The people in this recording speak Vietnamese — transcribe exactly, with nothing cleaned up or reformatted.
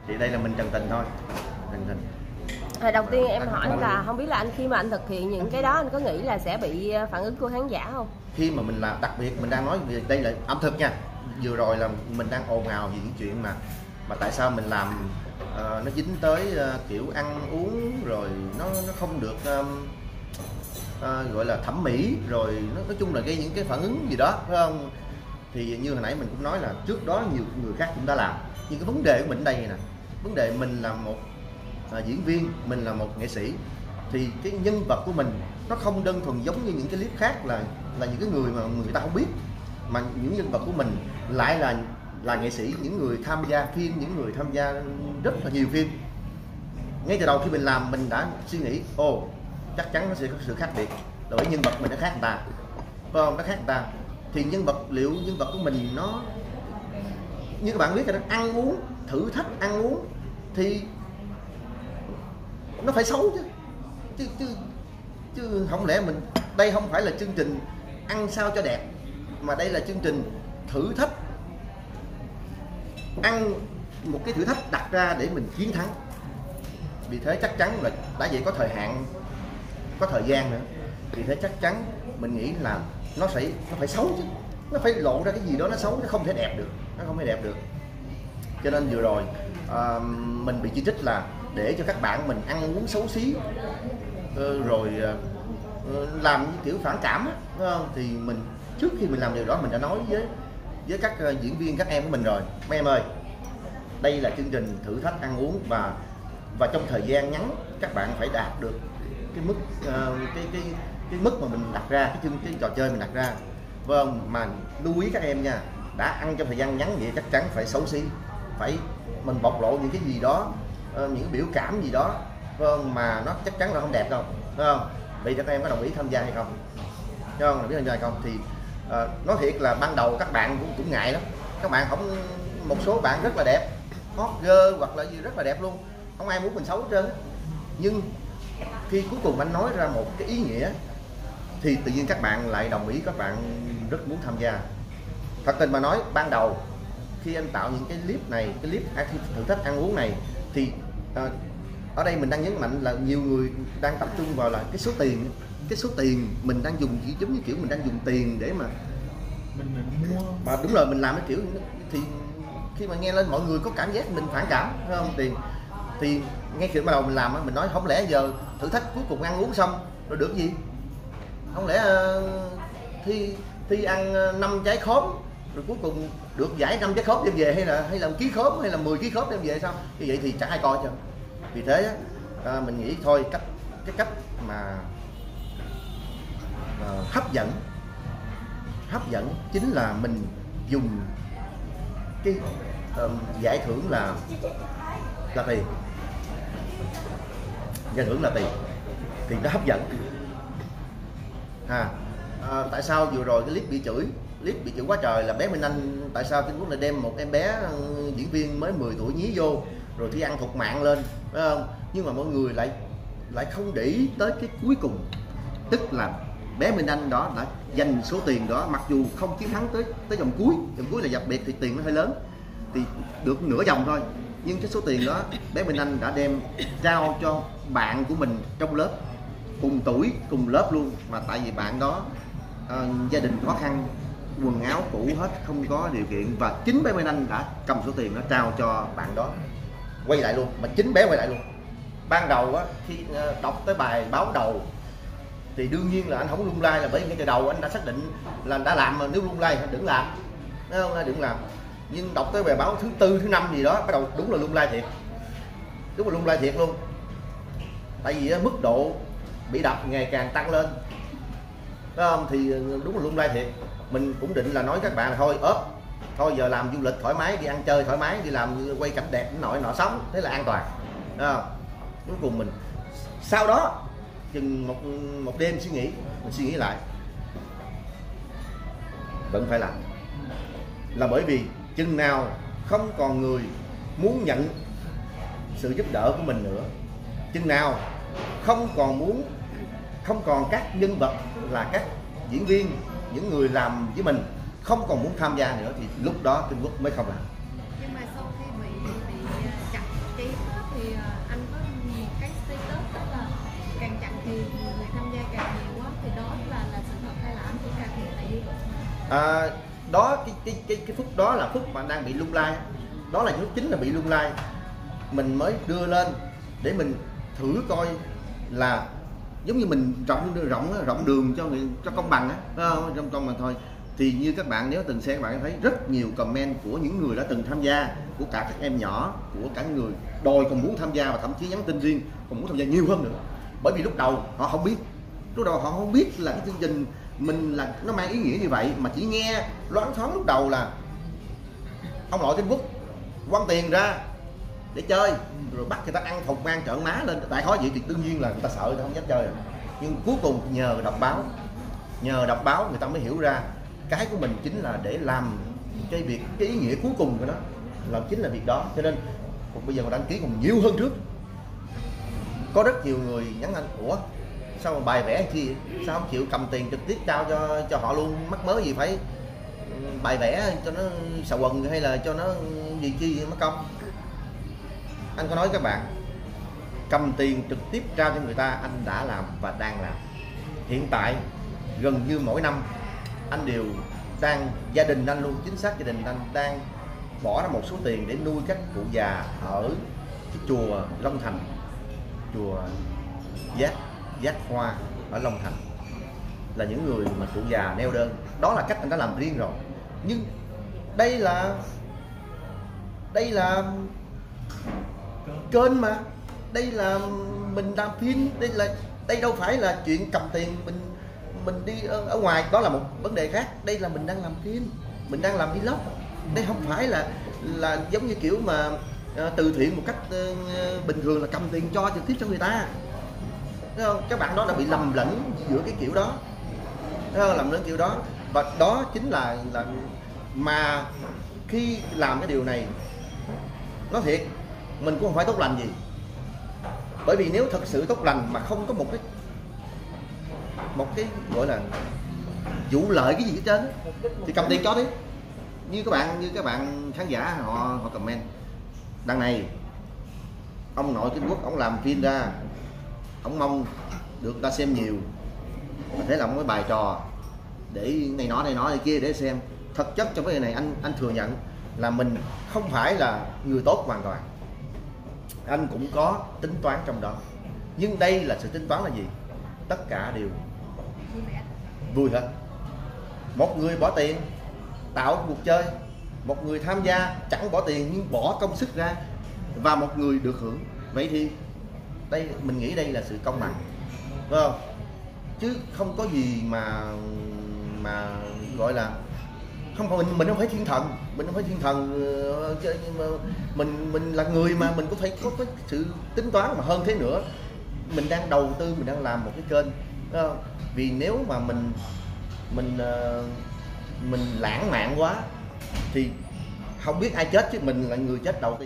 Thì đây là mình trần tình thôi, trần tình. À, đầu tiên em hỏi là không biết là anh khi mà anh thực hiện những cái đó anh có nghĩ là sẽ bị phản ứng của khán giả không? Khi mà mình làm, đặc biệt mình đang nói về đây là ẩm thực nha. Vừa rồi là mình đang ồn ào về những chuyện mà mà tại sao mình làm uh, nó dính tới uh, kiểu ăn uống rồi nó nó không được um, uh, gọi là thẩm mỹ, rồi nó nói chung là gây những cái phản ứng gì đó, phải không? Thì như hồi nãy mình cũng nói là trước đó nhiều người khác cũng đã làm, nhưng cái vấn đề của mình ở đây nè, vấn đề mình là một uh, diễn viên, mình là một nghệ sĩ, thì cái nhân vật của mình nó không đơn thuần giống như những cái clip khác là là những cái người mà người ta không biết, mà những nhân vật của mình lại là là nghệ sĩ, những người tham gia phim, những người tham gia rất là nhiều phim. Ngay từ đầu khi mình làm mình đã suy nghĩ ồ chắc chắn nó sẽ có sự khác biệt, bởi nhân vật mình nó khác người ta, phải không? Nó khác người ta thì nhân vật, liệu nhân vật của mình nó như các bạn biết là ăn uống, thử thách ăn uống thì nó phải xấu chứ chứ chứ chứ không lẽ mình, đây không phải là chương trình ăn sao cho đẹp, mà đây là chương trình thử thách, ăn một cái thử thách đặt ra để mình chiến thắng. Vì thế chắc chắn là đã vậy có thời hạn, có thời gian nữa, vì thế chắc chắn mình nghĩ là nó phải nó phải xấu chứ, nó phải lộ ra cái gì đó nó xấu, nó không thể đẹp được, nó không thể đẹp được. Cho nên vừa rồi uh, mình bị chỉ trích là để cho các bạn mình ăn uống xấu xí, uh, rồi uh, làm kiểu phản cảm á, đúng không? Thì mình trước khi mình làm điều đó mình đã nói với với các uh, diễn viên, các em của mình rồi, mấy em ơi, đây là chương trình thử thách ăn uống, và và trong thời gian ngắn các bạn phải đạt được cái mức uh, cái cái cái mức mà mình đặt ra, cái chương cái trò chơi mình đặt ra, vâng. Mà lưu ý các em nha, đã ăn trong thời gian ngắn vậy chắc chắn phải xấu xí, phải mình bộc lộ những cái gì đó, uh, những biểu cảm gì đó, vâng, mà nó chắc chắn là không đẹp đâu, phải không? Vậy các em có đồng ý tham gia hay không? Đúng không? Đồng ý tham gia hay không? Thì uh, nói thiệt là ban đầu các bạn cũng cũng ngại lắm, các bạn không, một số bạn rất là đẹp, hot girl hoặc là gì rất là đẹp luôn, không ai muốn mình xấu hết trơn. Nhưng khi cuối cùng anh nói ra một cái ý nghĩa thì tự nhiên các bạn lại đồng ý, các bạn rất muốn tham gia. Thật tình mà nói, ban đầu khi anh tạo những cái clip này, cái clip thử thách ăn uống này thì uh, ở đây mình đang nhấn mạnh là nhiều người đang tập trung vào là cái số tiền, cái số tiền mình đang dùng chỉ giống như kiểu mình đang dùng tiền để mà mình, mình mua, mà đúng rồi mình làm cái kiểu thì khi mà nghe lên mọi người có cảm giác mình phản cảm, phải không? Tiền thì ngay khi bắt đầu mình làm mình nói không lẽ giờ thử thách cuối cùng ăn uống xong rồi được gì, không lẽ uh, thi thi ăn năm trái khóm rồi cuối cùng được giải năm trái khóm đem về, hay là hay là một ký khóm hay là mười ký khóm đem về sao? Như vậy thì chẳng ai coi cho. Vì thế uh, mình nghĩ thôi cách cái cách mà uh, hấp dẫn hấp dẫn chính là mình dùng cái uh, giải thưởng là là tiền, giải thưởng là tiền thì nó hấp dẫn. À, à, tại sao vừa rồi cái clip bị chửi, clip bị chửi quá trời là bé Minh Anh, tại sao Kinh Quốc lại đem một em bé diễn viên mới mười tuổi nhí vô rồi thi ăn thục mạng lên, phải không? Nhưng mà mọi người lại lại không để ý tới cái cuối cùng, tức là bé Minh Anh đó đã dành số tiền đó, mặc dù không chiến thắng tới tới vòng cuối, vòng cuối là đặc biệt thì tiền nó hơi lớn, thì được nửa vòng thôi, nhưng cái số tiền đó bé Minh Anh đã đem trao cho bạn của mình trong lớp, cùng tuổi cùng lớp luôn, mà tại vì bạn đó uh, gia đình khó khăn, quần áo cũ hết, không có điều kiện, và chính bé Minh Anh đã cầm số tiền đó trao cho bạn đó, quay lại luôn, mà chính bé quay lại luôn. Ban đầu á, khi uh, đọc tới bài báo đầu thì đương nhiên là anh không lung lay, là bởi vì ngay từ đầu anh đã xác định là đã làm, mà nếu lung lay đừng làm, thấy không? Đừng làm. Nhưng đọc tới bài báo thứ tư thứ năm gì đó bắt đầu đúng là lung lay thiệt, đúng là lung lay thiệt luôn. Tại vì á, mức độ bị đập ngày càng tăng lên, phải không? Thì đúng là lung lay thiệt. Mình cũng định là nói các bạn là thôi ốp, thôi giờ làm du lịch thoải mái, đi ăn chơi thoải mái, đi làm quay cảnh đẹp nội nọ sống, thế là an toàn, phải không? Cuối cùng mình sau đó chừng một một đêm suy nghĩ, mình suy nghĩ lại vẫn phải làm, là bởi vì chừng nào không còn người muốn nhận sự giúp đỡ của mình nữa, chừng nào không còn muốn, không còn các nhân vật là các diễn viên, những người làm với mình không còn muốn tham gia nữa, thì lúc đó Kinh Quốc mới không làm. Nhưng mà sau khi bị bị chặt à, đó cái, cái cái cái phút đó là phút mà đang bị lung lay, đó là lúc chính là bị lung lay, mình mới đưa lên để mình thử coi là giống như mình rộng rộng rộng đường cho người cho công bằng á, trong công bằng thôi. Thì như các bạn nếu từng xem, các bạn thấy rất nhiều comment của những người đã từng tham gia, của cả các em nhỏ, của cả người đòi còn muốn tham gia và thậm chí nhắn tin riêng còn muốn tham gia nhiều hơn nữa. Bởi vì lúc đầu họ không biết, lúc đầu họ không biết là cái chương trình mình là nó mang ý nghĩa như vậy, mà chỉ nghe loáng thoáng lúc đầu là ông nội Thiên Quốc quăng tiền ra để chơi rồi bắt người ta ăn thùng ăn trợn má lên, tại khó vậy thì đương nhiên là người ta sợ, người ta không dám chơi. Nhưng cuối cùng nhờ đọc báo, nhờ đọc báo người ta mới hiểu ra cái của mình chính là để làm cái việc, cái ý nghĩa cuối cùng của nó là chính là việc đó. Cho nên bây giờ mà đăng ký còn nhiều hơn trước. Có rất nhiều người nhắn anh, ủa sao mà bài vẽ chi vậy? Sao không chịu cầm tiền trực tiếp trao cho cho họ luôn, mắc mớ gì phải bài vẽ cho nó xà quần hay là cho nó gì chi mất công. Anh có nói các bạn, cầm tiền trực tiếp trao cho người ta anh đã làm và đang làm. Hiện tại gần như mỗi năm anh đều đang, gia đình anh luôn, chính xác gia đình anh đang bỏ ra một số tiền để nuôi các cụ già ở cái chùa Long Thành, chùa Giác Giác Hoa ở Long Thành, là những người mà cụ già neo đơn. Đó là cách anh đã làm riêng rồi. Nhưng đây là đây là kênh mà, đây là mình làm phim, đây là đây đâu phải là chuyện cầm tiền mình mình đi ở, ở ngoài, đó là một vấn đề khác. Đây là mình đang làm phim, mình đang làm vlog. Đây không phải là là giống như kiểu mà uh, từ thiện một cách uh, bình thường là cầm tiền cho trực tiếp cho người ta. Thấy không? Các bạn đó đã bị lầm lẫn giữa cái kiểu đó, thấy không? Lầm lẫn kiểu đó. Và đó chính là là mà khi làm cái điều này, nói thiệt mình cũng không phải tốt lành gì. Bởi vì nếu thật sự tốt lành mà không có một cái một cái gọi là vụ lợi cái gì hết trơn thì cầm tiền cho đi. Như các bạn như các bạn khán giả họ họ comment đằng này, ông nội Trung Quốc ông làm phim ra, ông mong được người ta xem nhiều, thế là ông mới bài trò để này nọ này nọ này kia để xem. Thực chất trong vấn đề này anh anh thừa nhận là mình không phải là người tốt hoàn toàn, anh cũng có tính toán trong đó. Nhưng đây là sự tính toán là gì? Tất cả đều vui hết. Một người bỏ tiền tạo cuộc chơi, một người tham gia chẳng bỏ tiền nhưng bỏ công sức ra, và một người được hưởng. Vậy thì đây mình nghĩ đây là sự công bằng, phải không? Chứ không có gì mà mà gọi là không phải mình mình không phải thiên thần, mình không phải thiên thần, mình mình là người mà mình cũng phải có cái sự tính toán. Mà hơn thế nữa, mình đang đầu tư, mình đang làm một cái kênh, phải không? Vì nếu mà mình mình mình lãng mạn quá thì không biết ai chết, chứ mình là người chết đầu tiên.